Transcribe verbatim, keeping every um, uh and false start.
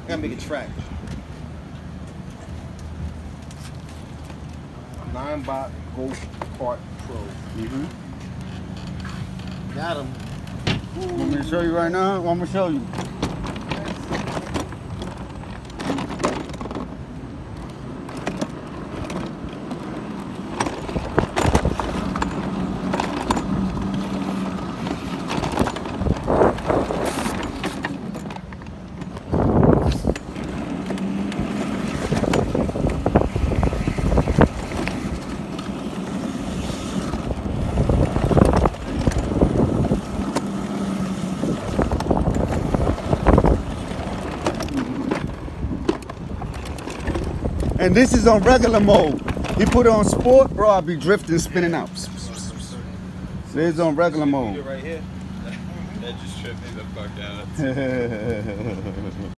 I gotta make a track. Ninebot Go-kart Pro. Mm-hmm. Got him. Want me to show you right now? Want me to show you? And this is on regular mode. He put it on sport, bro, I'll be drifting, spinning out. So it's on regular mode. Right here. That just tripped me the fuck out.